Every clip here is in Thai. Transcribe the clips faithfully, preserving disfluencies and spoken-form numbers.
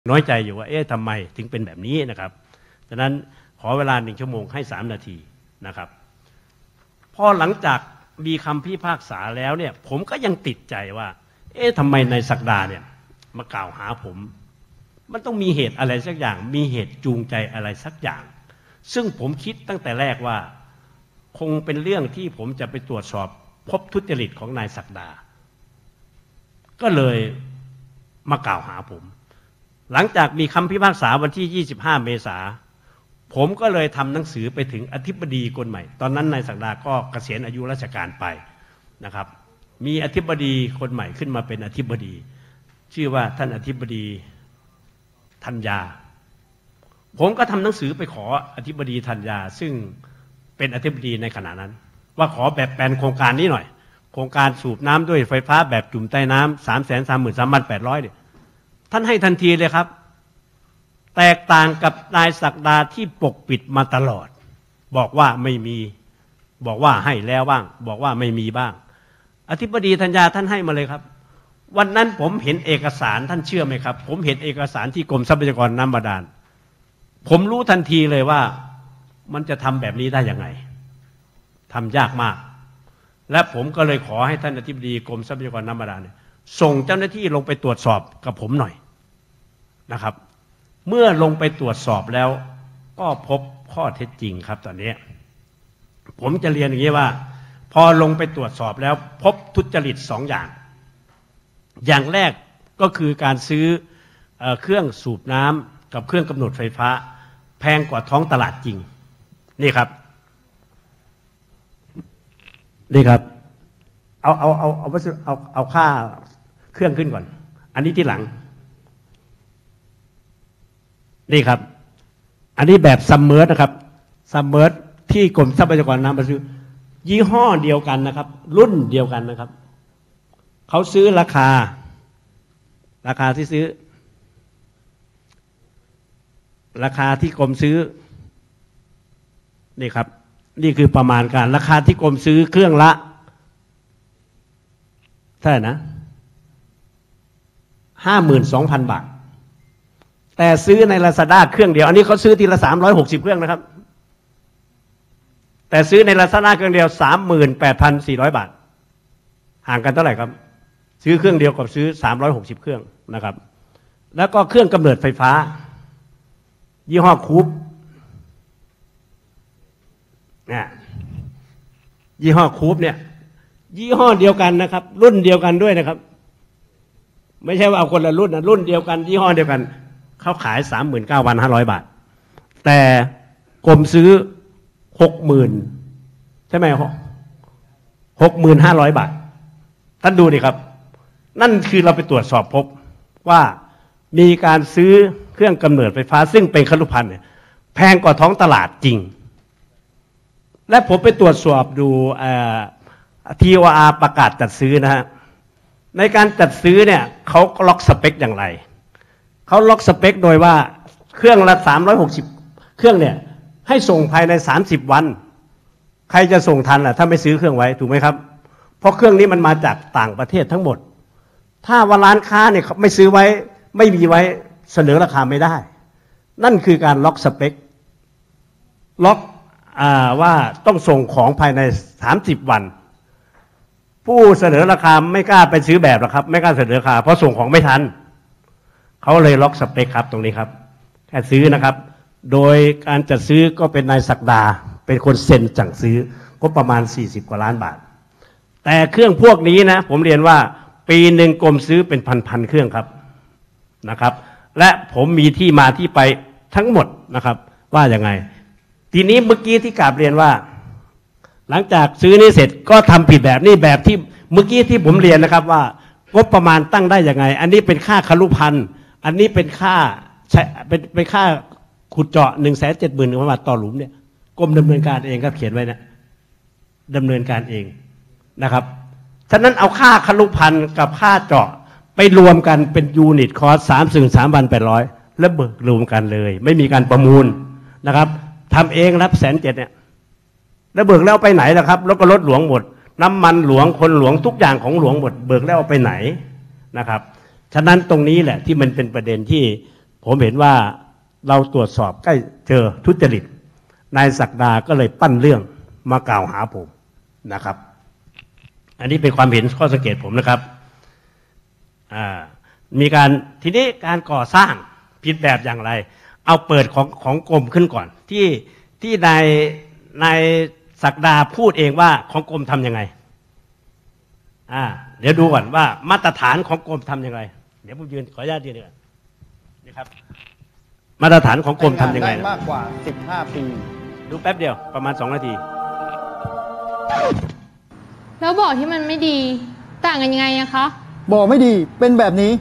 น้อยใจอยู่ว่าเอ๊ะทำไมถึงเป็นแบบนี้นะครับฉะนั้นขอเวลาหนึ่งชั่วโมงให้สามนาทีนะครับพอหลังจากมีคำพิพากษาแล้วเนี่ยผมก็ยังติดใจว่าเอ๊ะทำไมนายศักดาเนี่ยมากล่าวหาผมมันต้องมีเหตุอะไรสักอย่างมีเหตุจูงใจอะไรสักอย่างซึ่งผมคิดตั้งแต่แรกว่าคงเป็นเรื่องที่ผมจะไปตรวจสอบพบทุจริตของนายศักดาก็เลยมากล่าวหาผมหลังจากมีคำพิพากษาวันที่ยี่สิบห้าเมษาผมก็เลยทำหนังสือไปถึงอธิบดีคนใหม่ตอนนั้นนายศักดาก็เกษียณอายุราชการไปนะครับมีอธิบดีคนใหม่ขึ้นมาเป็นอธิบดีชื่อว่าท่านอธิบดีธัญญาผมก็ทำหนังสือไปขออธิบดีธัญญาซึ่งเป็นอธิบดีในขณะนั้นว่าขอแบบแปลนโครงการนี้หน่อยโครงการสูบน้ำด้วยไฟฟ้าแบบจุ่มใต้น้ำสามแสนสามหมื่นสามพันแปดร้อยเนี่ยท่านให้ทันทีเลยครับแตกต่างกับนายศักดาที่ปกปิดมาตลอดบอกว่าไม่มีบอกว่าให้แล้วบ้างบอกว่าไม่มีบ้างอธิบดีธัญญาท่านให้มาเลยครับวันนั้นผมเห็นเอกสารท่านเชื่อไหมครับผมเห็นเอกสารที่กรมทรัพยากรน้ำบาดาลผมรู้ทันทีเลยว่ามันจะทำแบบนี้ได้ยังไงทำยากมากและผมก็เลยขอให้ท่านอธิบดีกรมทรัพยากรน้ำบาดาลเนี่ยส่งเจ้าหน้าที่ลงไปตรวจสอบกับผมหน่อยนะครับเมื่อลงไปตรวจสอบแล้วก็พบข้อเท็จจริงครับตอนนี้ผมจะเรียนอย่างนี้ว่าพอลงไปตรวจสอบแล้วพบทุจริตสองอย่างอย่างแรกก็คือการซื้อเอ่อเครื่องสูบน้ำกับเครื่องกำหนดไฟฟ้าแพงกว่าท้องตลาดจริงนี่ครับนี่ครับเอาเอาเอาเอาเอาเอาค่าเครื่องขึ้นก่อนอันนี้ที่หลังนี่ครับอันนี้แบบซัมเมอร์นะครับซัมเมอร์ที่กรมทรัพยากรน้ำมาซื้อยี่ห้อเดียวกันนะครับรุ่นเดียวกันนะครับเขาซื้อราคาราคาที่ซื้อราคาที่กรมซื้อนี่ครับนี่คือประมาณการราคาที่กรมซื้อเครื่องละเท่าไหร่นะห้าหมื่นสองพันบาทแต่ซื้อใน ลาซาด้า เครื่องเดียวอันนี้เขาซื้อทีละสามร้อยหกสิบเครื่องนะครับแต่ซื้อใน ลาซาด้า เครื่องเดียว สามหมื่นแปดพันสี่ร้อย บาทห่างกันเท่าไหร่ครับซื้อเครื่องเดียวกับซื้อสามร้อยหกสิบเครื่องนะครับแล้วก็เครื่องกำเนิดไฟฟ้ายี่ห้อคูปเนี่ยยี่ห้อคูปเนี่ยยี่ห้อเดียวกันนะครับรุ่นเดียวกันด้วยนะครับไม่ใช่ว่าเอาคนละรุ่นนะรุ่นเดียวกันยี่ห้อเดียวกันเขาขาย สามหมื่นเก้าพันห้าร้อย บาทแต่กรมซื้อ หกหมื่น ใช่ไหม หกหมื่นห้าร้อย บาทท่านดูดิครับนั่นคือเราไปตรวจสอบพบว่ามีการซื้อเครื่องกำเนิดไฟฟ้าซึ่งเป็นครุภัณฑ์เนี่ยแพงกว่าท้องตลาดจริงและผมไปตรวจสอบดูที โอ อาร์ ประกาศจัดซื้อนะฮะในการจัดซื้อเนี่ยเขาล็อกสเปคอย่างไรเขาล็อกสเปคโดยว่าเครื่องละสามร้อยหกสิบเครื่องเนี่ยให้ส่งภายในสามสิบวันใครจะส่งทันล่ะถ้าไม่ซื้อเครื่องไว้ถูกไหมครับเพราะเครื่องนี้มันมาจากต่างประเทศทั้งหมดถ้าว่าร้านค้าเนี่ยไม่ซื้อไว้ไม่มีไว้เสนอราคาไม่ได้นั่นคือการล็อกสเปคล็อกว่าต้องส่งของภายในสามสิบวันผู้เสนอราคาไม่กล้าไปซื้อแบบหรอกครับไม่กล้าเสนอราคาเพราะส่งของไม่ทันเขาเลยล็อกสเปคครับตรงนี้ครับแค่ซื้อนะครับโดยการจัดซื้อก็เป็นนายศักดาเป็นคนเซ็นสั่งซื้อก็ประมาณสี่สิบกว่าล้านบาทแต่เครื่องพวกนี้นะผมเรียนว่าปีหนึ่งกรมซื้อเป็นพันๆเครื่องครับนะครับและผมมีที่มาที่ไปทั้งหมดนะครับว่าอย่างไงทีนี้เมื่อกี้ที่กราบเรียนว่าหลังจากซื้อนี้เสร็จก็ทำผิดแบบนี้แบบที่เมื่อกี้ที่ผมเรียนนะครับว่างบประมาณตั้งได้ยังไงอันนี้เป็นค่าครุภัณฑ์อันนี้เป็นค่าใช้เป็นเป็นค่าขุดเจาะหนึ่งแสนเจ็ดหมื่นหนึ่งพันบาทต่อหลุมเนี่ยกรมดำเนินการเองครับเขียนไว้นะดำเนินการเองนะครับฉะนั้นเอาค่าครุภัณฑ์กับค่าเจาะไปรวมกันเป็นยูนิตคอสสามสิบสามพันแปดร้อยแล้วเบิกรวมกันเลยไม่มีการประมูลนะครับทำเองรับแสนเจ็ดเนี่ยแล้วเบิกแล้วไปไหนล่ะครับแล้วก็รถหลวงหมดน้ำมันหลวงคนหลวงทุกอย่างของหลวงหมดเบิกแล้วเอาไปไหนนะครับฉะนั้นตรงนี้แหละที่มันเป็นประเด็นที่ผมเห็นว่าเราตรวจสอบใกล้เจอทุจริตนายศักดาก็เลยปั้นเรื่องมากล่าวหาผมนะครับอันนี้เป็นความเห็นข้อสังเกตผมนะครับอ่ามีการทีนี้การก่อสร้างผิดแบบอย่างไรเอาเปิดของของกรมขึ้นก่อนที่ที่นายนายศักดาพูดเองว่าของกรมทำยังไงอ่าเดี๋ยวดูก่อนว่ามาตรฐานของกรมทำยังไงเดี๋ยวผมยืนขออนุญาตยืนดีกว่านี่ครับมาตรฐานของกรมทำยังไงมากกว่าสิบห้าปีดูแป๊บเดียวประมาณสองนาทีแล้วบ่อที่มันไม่ดีต่างกันยังไงอะคะบ่อไม่ดีเป็นแบบนี้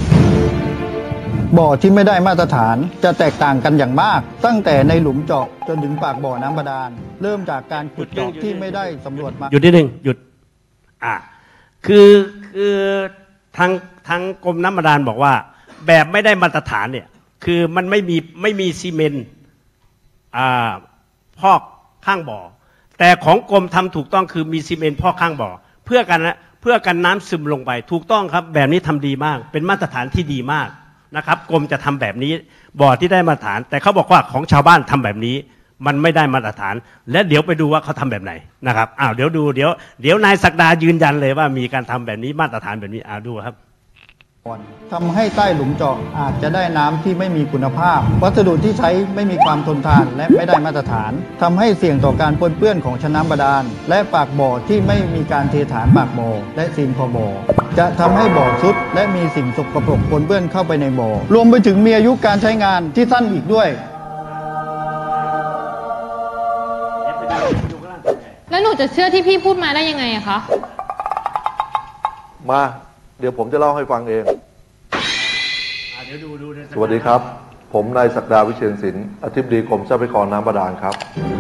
บ่อที่ไม่ได้มาตรฐานจะแตกต่างกันอย่างมากตั้งแต่ในหลุมเจาะจนถึงปากบ่อน้ำบาดาลเริ่มจากการขุดเจาะที่ไม่ได้สำรวจมาหยุดนิดนึงหยุดอ่าคือคือทางทางกรมน้ำบาดาลบอกว่าแบบไม่ได้มาตรฐานเนี่ยคือมันไม่มีไม่มีซีเมนต์อ่าพอกข้างบ่อแต่ของกรมทำถูกต้องคือมีซีเมนต์พอกข้างบ่อเพื่อกันนะเพื่อกันน้ำซึมลงไปถูกต้องครับแบบนี้ทำดีมากเป็นมาตรฐานที่ดีมากนะครับกรมจะทำแบบนี้บ่อที่ได้มาตรฐานแต่เขาบอกว่าของชาวบ้านทำแบบนี้มันไม่ได้มาตรฐานและเดี๋ยวไปดูว่าเขาทำแบบไหนนะครับอ้าวเดี๋ยวดูเดี๋ยวเดี๋ยวนายศักดายืนยันเลยว่ามีการทำแบบนี้มาตรฐานแบบนี้อ้าวดูครับทำให้ใต้หลุมเจาะอาจจะได้น้ำที่ไม่มีคุณภาพวัสดุที่ใช้ไม่มีความทนทานและไม่ได้มาตรฐานทำให้เสี่ยงต่อการปนเปื้อนของชั้นน้ำบาดาลและปากบ่อที่ไม่มีการเทฐานปากบ่อและซีนคอบ่อจะทำให้บ่อทรุดและมีสิ่งสกปรกปนเปื้อนเข้าไปในบ่อรวมไปถึงมีอายุการใช้งานที่สั้นอีกด้วยแล้วหนูจะเชื่อที่พี่พูดมาได้ยังไงอะคะมาเดี๋ยวผมจะเล่าให้ฟังเองสวัสดีครับผมนายศักดาวิเชียรศิลป์อธิบดีกรมทรัพยากรน้ำบาดาลครับ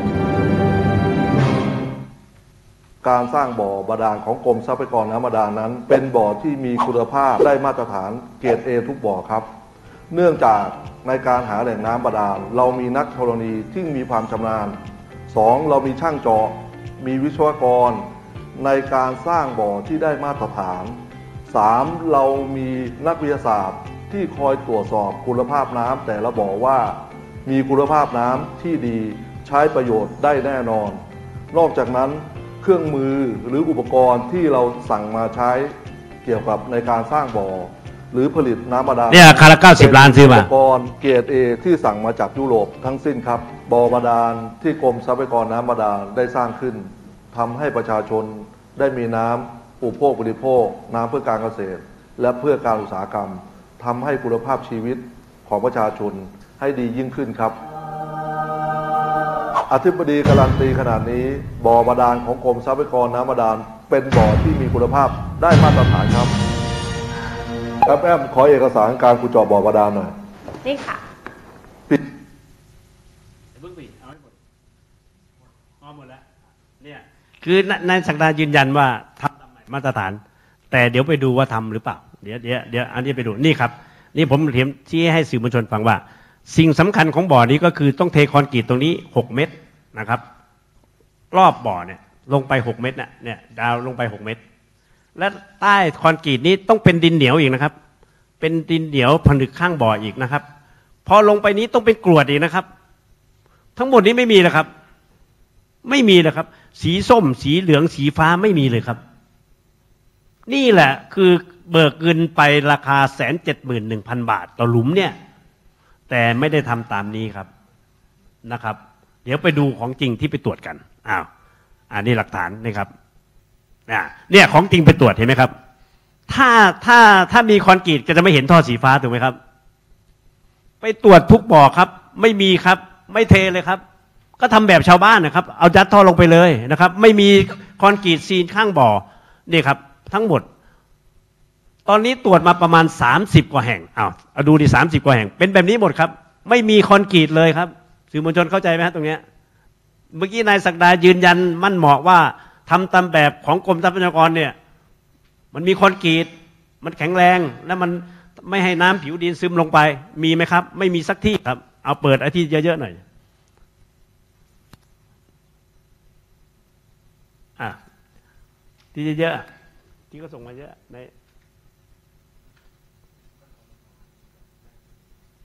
การสร้างบ่อบาดาลของกรมทรัพยากรน้ำบาดาลนั้นเป็นบ่อที่มีคุณภาพได้มาตรฐานเกรด เอ ทุกบ่อครับเนื่องจากในการหาแหล่งน้ำบาดาลเรามีนักธรณีที่มีความชำนาญสองเรามีช่างเจาะมีวิศวกรในการสร้างบ่อที่ได้มาตรฐานสามเรามีนักวิทยาศาสตร์ที่คอยตรวจสอบคุณภาพน้ำแต่ละบ่อว่ามีคุณภาพน้ำที่ดีใช้ประโยชน์ได้แน่นอนนอกจากนั้นเครื่องมือหรืออุปกรณ์ที่เราสั่งมาใช้เกี่ยวกับในการสร้างบ่อหรือผลิตน้ำบาดาลเนี่ยคาราเก้าสิบล้านซื้อมาอุปกรณ์เกรด เอ ที่สั่งมาจากยุโรปทั้งสิ้นครับบ่อบาดาลที่กรมทรัพยากรน้ำบาดาลได้สร้างขึ้นทำให้ประชาชนได้มีน้ำอุปโภคบริโภคน้ำเพื่อการเกษตรและเพื่อการอุตสาหกรรมทำให้คุณภาพชีวิตของประชาชนให้ดียิ่งขึ้นครับอธิบดีการันตีขนาดนี้บ่อบาดาลของกรมทรัพยากรน้ำบาดาลเป็นบ่อที่มีคุณภาพได้มาตรฐานครับครับแอมขอเอกสารการขุดเจาะบ่อบาดาลหน่อยนี่ค่ะปิดเพิ่งปิดเอาให้หมดพอหมดแล้วเนี่ยคือนายศักดายืนยันว่าทำตามมาตรฐานแต่เดี๋ยวไปดูว่าทำหรือเปล่าเดี๋ยวเดี๋ยวเดี๋ยวอันนี้ไปดูนี่ครับนี่ผมเทียมชี้ให้สื่อมวลชนฟังว่าสิ่งสำคัญของบ่อนี้ก็คือต้องเทคอนกรีตตรงนี้หกเมตรนะครับรอบบ่อเนี่ยลงไปหกเมตรน่ะเนี่ยดาวลงไปหกเมตรและใต้คอนกรีตนี้ต้องเป็นดินเหนียวอีกนะครับเป็นดินเหนียวผนึกข้างบ่ออีกนะครับพอลงไปนี้ต้องเป็นกรวดอีกนะครับทั้งหมดนี้ไม่มีเลยครับไม่มีเลยครับสีส้มสีเหลืองสีฟ้าไม่มีเลยครับนี่แหละคือเบิกเงินไปราคาแสนเจ็ดหมื่นหนึ่งพันบาทต่อหลุมเนี่ยแต่ไม่ได้ทำตามนี้ครับนะครับเดี๋ยวไปดูของจริงที่ไปตรวจกันอ้าวอันนี้หลักฐานนะครับเนี่ยของจริงไปตรวจเห็นไหมครับถ้าถ้าถ้ามีคอนกรีตก็จะไม่เห็นท่อสีฟ้าถูกไหมครับไปตรวจทุกบ่อครับไม่มีครับไม่เทเลยครับก็ทำแบบชาวบ้านนะครับเอายัดท่อลงไปเลยนะครับไม่มีคอนกรีตซีนข้างบ่อนี่ครับทั้งหมดตอนนี้ตรวจมาประมาณสามสิบกว่าแห่งอ้าวเอาดูดิสามสิบกว่าแห่งเป็นแบบนี้หมดครับไม่มีคอนกรีตเลยครับสื่อมวลชนเข้าใจไหมครับตรงนี้เมื่อกี้นายศักดายืนยันมั่นเหมาะว่าทำตามแบบของกรมทรัพยากรเนี่ยมันมีคอนกรีตมันแข็งแรงและมันไม่ให้น้ำผิวดินซึมลงไปมีไหมครับไม่มีสักที่ครับเอาเปิดไอ้ที่เยอะๆหน่อยอ่ะที่เยอะๆที่ก็ส่งมาเยอะใน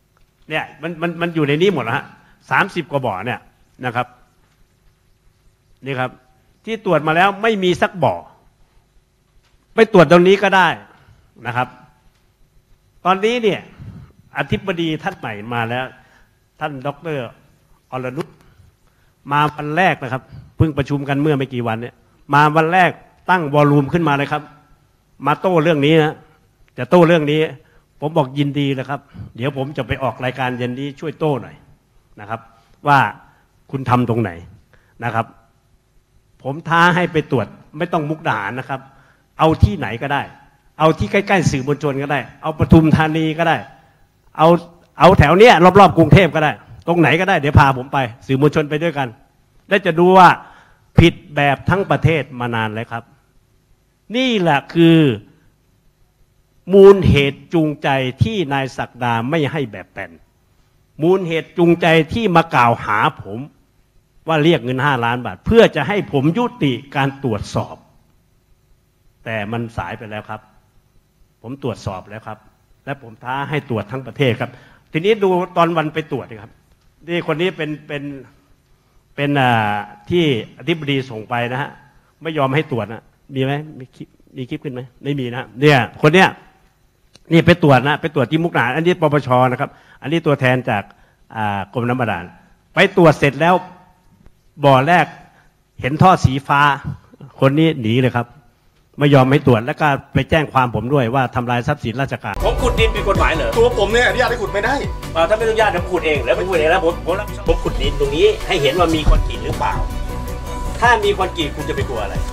เนี่ยมันมันมันอยู่ในนี้หมดแล้วฮะสามสิบกว่าบ่อเนี่ยนะครับนี่ครับที่ตรวจมาแล้วไม่มีสักบ่อไปตรวจตรงนี้ก็ได้นะครับตอนนี้เนี่ยอธิบดีท่านใหม่มาแล้วท่านดร.อรนุชมาวันแรกนะครับเพิ่งประชุมกันเมื่อไม่กี่วันเนี่ยมาวันแรกตั้งวอลลุ่มขึ้นมาเลยครับมาโต้เรื่องนี้นะจะโต้เรื่องนี้ผมบอกยินดีนะครับเดี๋ยวผมจะไปออกรายการเย็นนี้ช่วยโต้หน่อยนะครับว่าคุณทำตรงไหนนะครับผมท้าให้ไปตรวจไม่ต้องมุกดาหารนะครับเอาที่ไหนก็ได้เอาที่ใกล้ๆสื่อมวลชนก็ได้เอาปทุมธานีก็ได้เอาเอาแถวเนี้ยรอบๆกรุงเทพก็ได้ตรงไหนก็ได้เดี๋ยวพาผมไปสื่อมวลชนไปด้วยกันและจะดูว่าผิดแบบทั้งประเทศมานานแล้วครับนี่แหละคือมูลเหตุจูงใจที่นายศักดาไม่ให้แบบแปลนมูลเหตุจูงใจที่มากล่าวหาผมว่าเรียกเงินห้าล้านบาทเพื่อจะให้ผมยุติการตรวจสอบแต่มันสายไปแล้วครับผมตรวจสอบแล้วครับและผมท้าให้ตรวจทั้งประเทศครับทีนี้ดูตอนวันไปตรวจครับนี่คนนี้เป็นเป็นเป็นอ่าที่อธิบดีส่งไปนะฮะไม่ยอมให้ตรวจนะมีไหมมีคลิปมีคลิปขึ้นไหมไม่มีนะเนี่ยคนเนี้ยนี่ไปตรวจนะไปตรวจที่มุกดาหารอันนี้ปปชนะครับอันนี้ตัวแทนจากอ่ากรมน้ำบาดาลไปตรวจเสร็จแล้วบ่อแรกเห็นท่อสีฟ้าคนนี้หนีเลยครับไม่ยอมให้ตรวจแล้วก็ไปแจ้งความผมด้วยว่าทำลายทรัพย์สินราชการผมขุดดินผิดกฎหมายเหรอตัวผมเนี่ยอนุญาตให้ขุดไม่ได้ถ้าไม่อนุญาตผมขุดเองแล้วผมขุดเองแล้วผมผมรับผิดชอบผมขุดดินตรงนี้ให้เห็นว่ามีคอนกรีตหรือเปล่าถ้ามีคอนกรีตคุณจะไปกลัวอะไร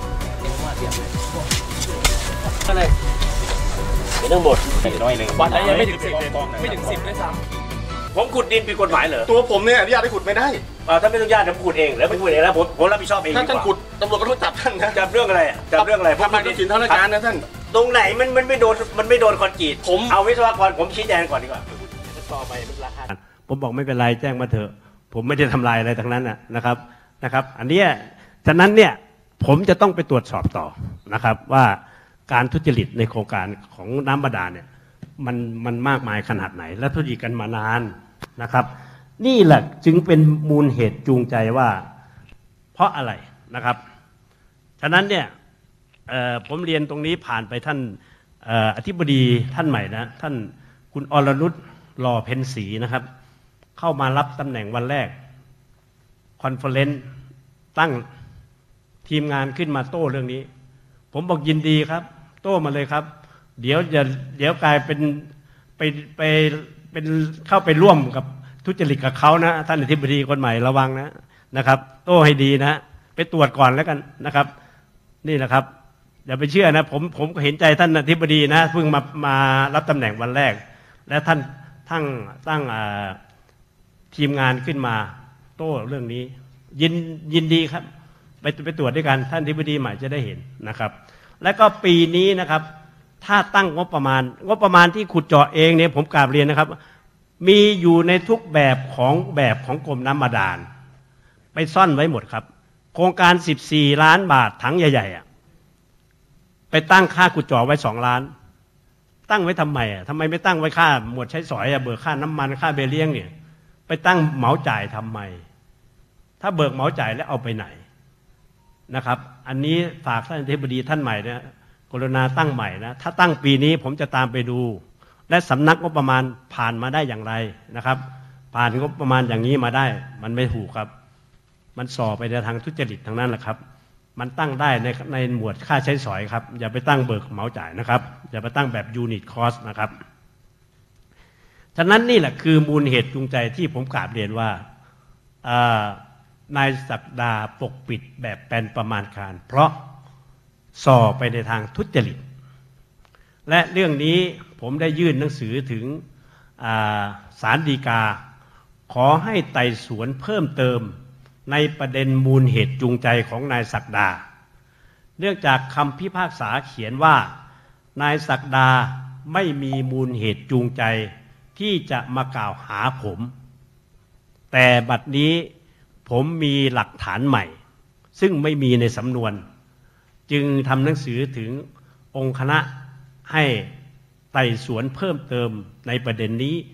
อะไรไม่ต้องหมดน้อยหนึ่งวันไหนยังไม่ถึงสิบไม่ถึงสิบด้วยซ้ำผมขุดดินผิดกฎหมายเหรอตัวผมเนี่ยอนุญาตให้ขุดไม่ได้ถ้าไม่อนุญาตผมขุดเองแล้วผมขุดเองแล้วผมผมรับผิดชอบเองถ้าท่านขุดตำรวจก็ต้องจับท่านนะจับเรื่องอะไรจับเรื่องอะไรทำลายทรัพย์สินทางราชการนะท่านตรงไหนมันมันไม่โดนมันไม่โดนคอนกรีตผมเอาวิศวกรผมชี้แจงก่อนดีกว่าต่อไปมันราคาผมบอกไม่เป็นไรแจ้งมาเถอะผมไม่ได้ทำลายอะไรทั้งนั้นนะครับนะครับอันนี้ฉะนั้นเนี่ยผมจะต้องไปตรวจสอบต่อนะครับว่าการทุจริตในโครงการของน้ำบาดาลเนี่ยมันมันมากมายขนาดไหนและทุจริตกันมานานนะครับนี่แหละจึงเป็นมูลเหตุจูงใจว่าเพราะอะไรนะครับฉะนั้นเนี่ยผมเรียนตรงนี้ผ่านไปท่านอธิบดีท่านใหม่นะท่านคุณอรนุชหล่อเพ็ญศรีนะครับเข้ามารับตำแหน่งวันแรกคอนเฟอเรนซ์ตั้งทีมงานขึ้นมาโต้เรื่องนี้ผมบอกยินดีครับโต้มาเลยครับเดี๋ยวจะเดี๋ยวกลายเป็นไปไปเป็นเข้าไปร่วมกับทุจริตกับเขานะท่านอธิบดีคนใหม่ระวังนะนะครับโต้ให้ดีนะไปตรวจก่อนแล้วกันนะครับนี่แหละครับอย่าไปเชื่อนะผมผมก็เห็นใจท่านอธิบดีนะเพิ่งมามารับตำแหน่งวันแรกและท่านทั้งตั้งทีมงานขึ้นมาโต้เรื่องนี้ยินยินดีครับไปไปตรวจด้วยกันท่านอธิบดีใหม่จะได้เห็นนะครับแล้วก็ปีนี้นะครับถ้าตั้งงบประมาณงบประมาณที่ขุดเจาะเองเนี่ยผมกราบเรียนนะครับมีอยู่ในทุกแบบของแบบของกรมน้ำบาดาลไปซ่อนไว้หมดครับโครงการสิบสี่ล้านบาทถังใหญ่ๆอ่ะไปตั้งค่าขุดเจาะไว้สองล้านตั้งไว้ทำไมอ่ะทำไมไม่ตั้งไว้ค่าหมวดใช้สอยอ่ะเบิกค่าน้ำมันค่าเบลเลี้ยงเนี่ยไปตั้งเหมาจ่ายทำไมถ้าเบิกเหมาจ่ายแล้วเอาไปไหนนะครับอันนี้ฝากท่านอธิบดีท่านใหม่นะกรุณาตั้งใหม่นะถ้าตั้งปีนี้ผมจะตามไปดูและสำนักงบประมาณผ่านมาได้อย่างไรนะครับผ่านงบประมาณอย่างนี้มาได้มันไม่ถูกครับมันส่อไปในทางทุจริตทางนั้นแหละครับมันตั้งได้ในในหมวดค่าใช้สอยครับอย่าไปตั้งเบิกเหมาจ่ายนะครับอย่าไปตั้งแบบยูนิตคอสนะครับฉะนั้นนี่แหละคือมูลเหตุจูงใจที่ผมกราบเรียนว่านายศักดาปกปิดแบบแปลนประมาณการเพราะส่อไปในทางทุจริตและเรื่องนี้ผมได้ยื่นหนังสือถึงศาลฎีกาขอให้ไต่สวนเพิ่มเติมในประเด็นมูลเหตุจูงใจของนายศักดาเนื่องจากคำพิพากษาเขียนว่านายศักดาไม่มีมูลเหตุจูงใจที่จะมากล่าวหาผมแต่บัดนี้ผมมีหลักฐานใหม่ซึ่งไม่มีในสำนวนจึงทำหนังสือถึงองค์คณะให้ไต่สวนเพิ่มเติมในประเด็นนี้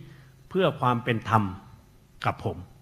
เพื่อความเป็นธรรมกับผม